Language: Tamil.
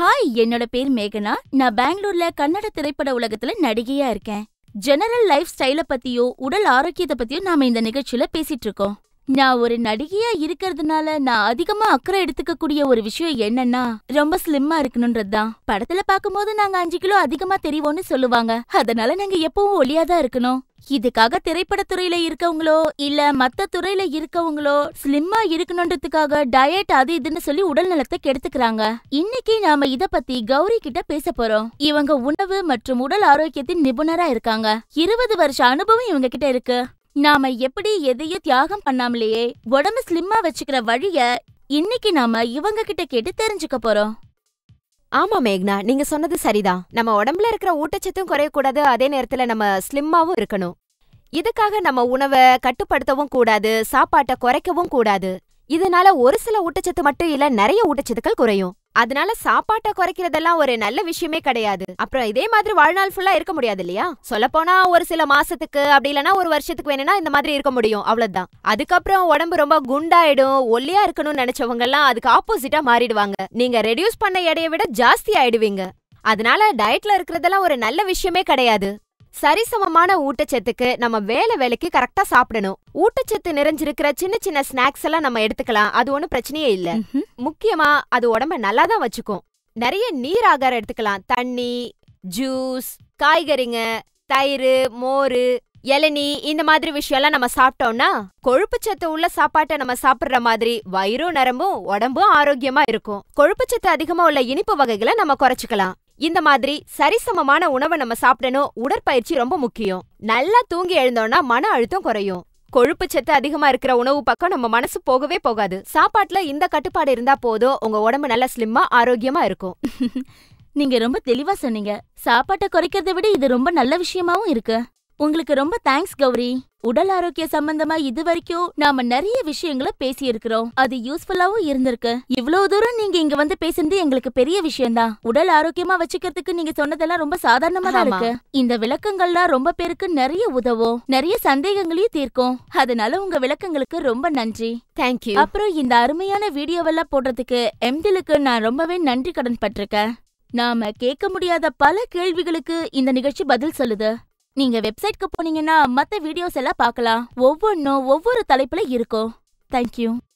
ஹாய், என்னோட பேர் மேகனா. நான் பெங்களூர்ல கன்னட திரைப்பட உலகத்துல நடிகையா இருக்கேன். ஜெனரல் லைஃப் ஸ்டைல பத்தியோ உடல் ஆரோக்கியத்தை பத்தியோ நாம இந்த நிகழ்ச்சியில பேசிட்டு இருக்கோம். நான் ஒரு நடிகையா இருக்கிறதுனால நான் அதிகமா அக்கறை எடுத்துக்க கூடிய ஒரு விஷயம் என்னன்னா ரொம்ப ஸ்லிம்மா இருக்கணும்ன்றதுதான். படத்துல பாக்கும்போது நாங்க 5 கிலோ அதிகமா தெரிவோம்னு சொல்லுவாங்க. அதனால நாங்க எப்பவும் ஒல்லியாதான் இருக்கணும். இதுக்காக திரைப்படத்துறையில இருக்கவங்களோ இல்ல மத்த துறையில இருக்கவங்களோ ஸ்லிம்மா இருக்கணும்ன்றதுக்காக டயட் அது இதுன்னு சொல்லி உடல் நலத்தை கெடுத்துக்கிறாங்க. இன்னைக்கு நாம இத பத்தி கௌரி கிட்ட பேச போறோம். இவங்க உணவு மற்றும் உடல் ஆரோக்கியத்தின் நிபுணரா இருக்காங்க. 20 வருஷ அனுபவம் இவங்க கிட்ட இருக்கு. நாம எப்படி எதையும் தியாகம் பண்ணாமலேயே உடம்பு ஸ்லிம்மா வச்சுக்கிற வழிய இன்னைக்கு நாம இவங்க கிட்ட கேட்டு தெரிஞ்சுக்க போறோம். ஆமா மேக்னா, நீங்க சொன்னது சரிதான். நம்ம உடம்புல இருக்கிற ஊட்டச்சத்தும் குறையக்கூடாது, அதே நேரத்துல நம்ம ஸ்லிம்மாவும் இருக்கணும். இதுக்காக நம்ம உணவை கட்டுப்படுத்தவும் கூடாது, சாப்பாட்டை குறைக்கவும் கூடாது. இதனால ஒரு சில ஊட்டச்சத்து மட்டும் இல்ல, நிறைய ஊட்டச்சத்துக்கள் குறையும். அதனால சாப்பாட்டை குறைக்கிறதெல்லாம் ஒரு நல்ல விஷயமே கிடையாது. அப்புறம் இதே மாதிரி வாழ்நாள் ஃபுல்லா இருக்க முடியாது இல்லையா? சொல்லப்போனா ஒரு சில மாசத்துக்கு அப்படி இல்லைன்னா ஒரு வருஷத்துக்கு வேணும்னா இந்த மாதிரி இருக்க முடியும், அவ்வளவுதான். அதுக்கப்புறம் உடம்பு ரொம்ப குண்டாயிடும். ஒல்லியா இருக்கணும்னு நினைச்சவங்க எல்லாம் அதுக்கு ஆப்போசிட்டா மாறிடுவாங்க. நீங்க ரெடியூஸ் பண்ண எடையை விட ஜாஸ்தி ஆயிடுவீங்க. அதனால டயட்ல இருக்கிறதெல்லாம் ஒரு நல்ல விஷயமே கிடையாது. சரிசமமான ஊட்டச்சத்துக்கு நம்ம வேலைக்கு கரெக்டா சாப்பிடணும். ஊட்டச்சத்து நிறைஞ்சிருக்கிற சின்ன சின்ன ஸ்நாக்ஸ் எல்லாம் நம்ம எடுத்துக்கலாம், அது ஒண்ணும் பிரச்சனையே இல்ல. முக்கியமா அது உடம்ப நல்லாதான் வச்சுக்கும். நிறைய நீர் ஆகாரம் எடுத்துக்கலாம். தண்ணி, ஜூஸ், காய்கறிங்க, தயிர், மோர், இளநீ இந்த மாதிரி விஷயம்லாம் நம்ம சாப்பிட்டோம்னா கொழுப்புச்சத்து உள்ள சாப்பாட்டை நம்ம சாப்பிடுற மாதிரி வயிறும் நரம்பும் உடம்பும் ஆரோக்கியமா இருக்கும். கொழுப்புச்சத்து அதிகமா உள்ள இனிப்பு வகைகளை நம்ம குறைச்சிக்கலாம். இந்த மாதிரி சரிசமமான உணவை நம்ம சாப்பிடணும். உடற்பயிற்சி ரொம்ப முக்கியம். நல்லா தூங்கி எழுந்தோம்னா மன அழுத்தம் குறையும். கொழுப்புச்சத்து அதிகமா இருக்கிற உணவு பக்கம் நம்ம மனசு போகவே போகாது. சாப்பாட்டுல இந்த கட்டுப்பாடு இருந்தா போதும், உங்க உடம்பு நல்லா ஸ்லிம்மா ஆரோக்கியமா இருக்கும். நீங்க ரொம்ப தெளிவா சொன்னீங்க. சாப்பாட்டை குறைக்கிறத விட இது ரொம்ப நல்ல விஷயமாவும் இருக்கு. உங்களுக்கு ரொம்ப தேங்க்ஸ் கௌரி. உடல் ஆரோக்கிய சம்பந்தமா இது வரைக்கும் நாம நிறைய விஷயங்களை பேசி இருக்கிறோம். அது யூஸ்ஃபுல்லாவும் இருந்திருக்கு. இவ்வளவு தூரம் நீங்க இங்க வந்து பேசுறது எங்களுக்கு பெரிய விஷயம்தான். உடல் ஆரோக்கியமா வச்சுக்கிறதுக்கு நீங்க சொன்னதெல்லாம் ரொம்ப சாதாரணமா தான் இருக்கு. இந்த விளக்கங்கள்லாம் ரொம்ப பேருக்கு நிறைய உதவும், நிறைய சந்தேகங்களையும் தீர்க்கும். அதனால உங்க விளக்கங்களுக்கு ரொம்ப நன்றி. தேங்க்யூ. அப்புறம் இந்த அருமையான வீடியோவெல்லாம் போடுறதுக்கு எம்திலுக்கு நான் ரொம்பவே நன்றி கடன் பட்டிருக்கேன். நாம கேட்க முடியாத பல கேள்விகளுக்கு இந்த நிகழ்ச்சி பதில் சொல்லுது. நீங்க வெப்சைட்க்கு போனீங்கன்னா மத்த வீடியோஸ் எல்லாம் பார்க்கலாம். ஒவ்வொன்னும் ஒவ்வொரு தலைப்புல இருக்கும். தேங்க்யூ.